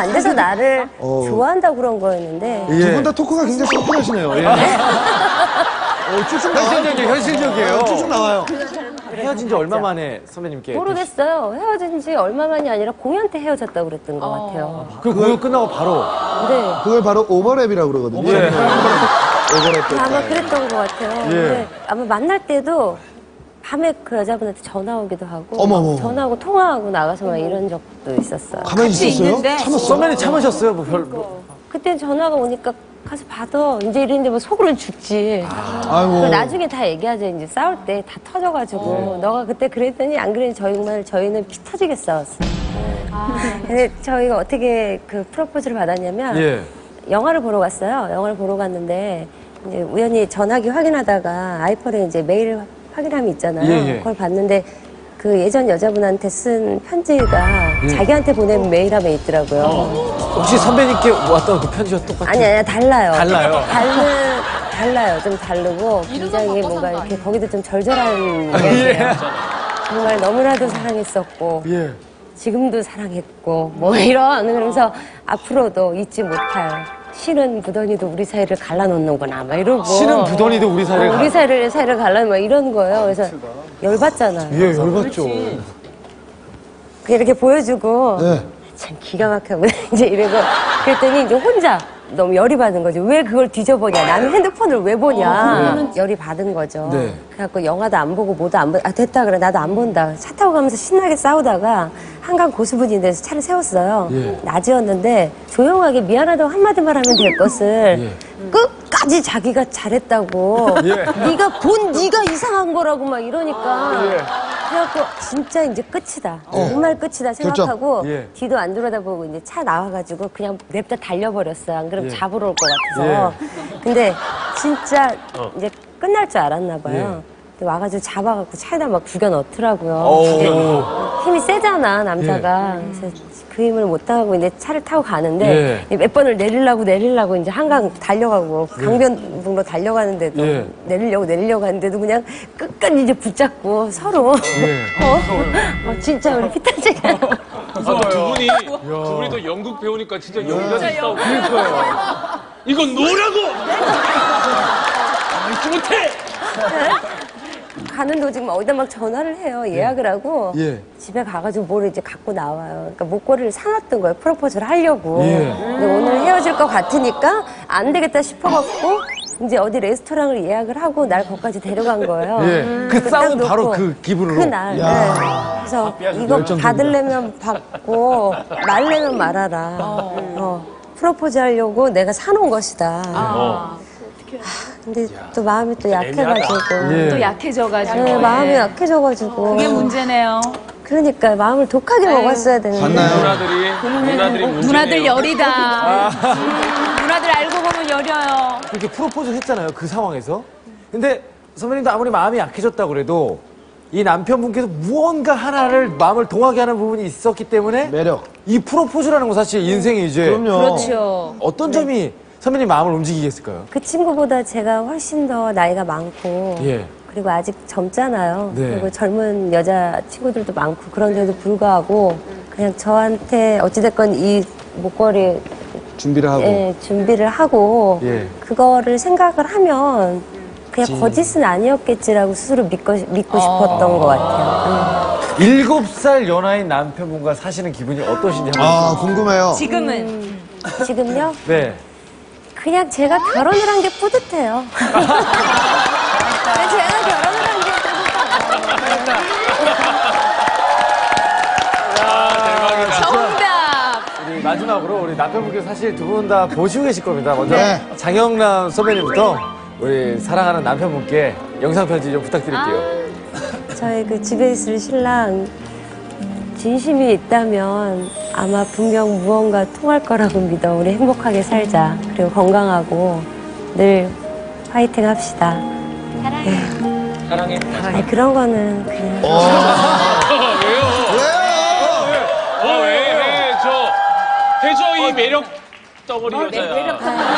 안 돼서 나를 좋아한다고 그런 거였는데. 두 분 다 토크가 굉장히 심플하시네요. 예. 쭉쭉 나와요. 현실적이에요. 쭉쭉 나와요. 헤어진 지 얼마 만에 선배님께? 모르겠어요. 헤어진 지 얼마 만이 아니라 공연 때 헤어졌다고 그랬던 것 같아요. 그 공연 끝나고 바로. 네. 그걸 바로 오버랩이라고 그러거든요. 예. 오버랩. 아마 그랬던 것 같아요. 예. 근데 아마 만날 때도 밤에 그 여자분한테 전화 오기도 하고 어머머. 전화하고 통화하고 나가서 막 이런 적도 있었어요. 가만히 있었어요? 참았어. 선배님 참으셨어요? 그때 전화가 오니까 가서 받아. 이제 이랬는데 뭐 속으로 죽지. 아이고. 나중에 다 얘기하죠. 이제 싸울 때 다 터져가지고 너가 그때 그랬더니 안 그랬더니 정말 저희는 피 터지게 싸웠어. 근데 저희가 어떻게 그 프로포즈를 받았냐면 예. 영화를 보러 갔어요. 영화를 보러 갔는데 이제 우연히 전화기 확인하다가 아이폰에 이제 메일 확인함이 있잖아요. 예. 그걸 봤는데 그 예전 여자분한테 쓴 편지가 자기한테 보낸 메일함에 있더라고요. 혹시 선배님께 왔던 그 편지와 똑같아요? 아니, 달라요. 달라요? 달라요. 좀 다르고 굉장히 뭔가 이렇게 거기도 좀 절절한 이야기예요. 정말 너무나도 사랑했었고 예. 지금도 사랑했고 뭐 이런 그러면서 앞으로도 잊지 못할 신은 부더니도 우리 사이를 갈라놓는구나 막 이러고 신은 부더니도 우리 사이를 우리 사이를 갈라 막 이런 거예요. 그래서 열받잖아요. 예, 열받죠. 이렇게 보여주고 네. 참 기가 막히고 이제 이러고 그랬더니 이제 혼자 너무 열이 받은 거죠. 왜 그걸 뒤져보냐. 나는 핸드폰을 왜 보냐. 열이 받은 거죠. 네. 그래갖고 영화도 안 보고 뭐도 안 보고 됐다 그래 나도 안 본다. 차 타고 가면서 신나게 싸우다가 한강 고수부지인데서 차를 세웠어요. 낮이었는데 조용하게 미안하다고 한마디만 하면 될 것을 끝까지 자기가 잘했다고 네가 이상한 거라고 막 이러니까 그래갖고 진짜 이제 끝이다. 정말 끝이다 생각하고 뒤도 안 돌아다보고 이제 차 나와가지고 그냥 냅다 달려버렸어요. 안 그러면 잡으러 올 것 같아서. 근데 진짜 이제 끝날 줄 알았나 봐요. 근데 와가지고 잡아갖고 차에다 막 구겨 넣더라고요. 근데 힘이 세잖아 남자가. 그래서 그 힘을 못하고 이제 차를 타고 가는데 몇 번을 내리려고 이제 한강 달려가고 강변북로 달려가는데도 내리려고 하는데도 그냥 끝까지 이제 붙잡고 서로 진짜 우리 피 터지게 두 분이 또 연극 배우니까 진짜 연기가 있다고 그럴 거예요. 이건 노라고! 잊지 못해! 가는 도중 막 어디다 막 전화를 해요. 예약을 하고 집에 가가지고 뭘 이제 갖고 나와요. 그러니까 목걸이를 사놨던 거예요. 프로포즈를 하려고. 근데 오늘 헤어질 것 같으니까 안 되겠다 싶어갖고 이제 어디 레스토랑을 예약을 하고 날 거기까지 데려간 거예요. 그 싸움은 바로 그 기분으로? 그날. 그래서 이거 받으려면 받고 말려면 말아라. 프로포즈 하려고 내가 사놓은 것이다. 근데 또 마음이 또 약해가지고. 또 약해져가지고. 네, 마음이 약해져가지고. 그게 문제네요. 그러니까 마음을 독하게 먹었어야 되는데. 누나들 열이다. 누나들 알고 보면 열려요. 그렇게 프로포즈를 했잖아요, 그 상황에서. 근데 선배님도 아무리 마음이 약해졌다고 그래도 이 남편분께서 무언가 하나를 마음을 동하게 하는 부분이 있었기 때문에 매력. 이 프로포즈라는 건 사실 인생이 이제 그럼요. 그렇죠. 어떤 점이 선배님 마음을 움직이게 했을까요? 그 친구보다 제가 훨씬 더 나이가 많고. 그리고 아직 젊잖아요. 그리고 젊은 여자 친구들도 많고 그런데도 불구하고 그냥 저한테 어찌됐건 이 목걸이 준비를 하고 그거를 생각을 하면 그냥 거짓은 아니었겠지라고 스스로 믿고 싶었던 것 같아요. 7살 연하인 남편분과 사시는 기분이 어떠신지 한번. 궁금해요. 지금은? 지금요? 네. 그냥 제가 결혼을 한 게 뿌듯해요. 제가 결혼을 한 게 뿌듯해요. 정답! 우리 마지막으로 우리 남편분께서 사실 두 분 다 보시고 계실 겁니다. 먼저 장영남 선배님부터 우리 사랑하는 남편분께 영상 편지 좀 부탁드릴게요. 저희 그 집에 있을 신랑 진심이 있다면 아마 분명 무언가 통할 거라고 믿어. 우리 행복하게 살자. 그리고 건강하고 늘 화이팅 합시다. 사랑해. 아니, 그런 거는 그냥. 왜? 태조 이 매력 덩어리 여자야. 매력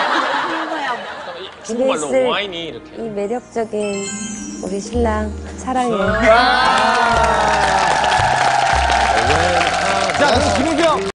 중국말로 있을 와인이 이렇게. 이 매력적인 우리 신랑 사랑해. 자, 그럼 김은경